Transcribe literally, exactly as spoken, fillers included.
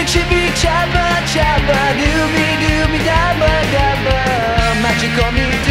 Chipi Chapa Chapa Dooby Dooby Dabba Dabba 待ち込み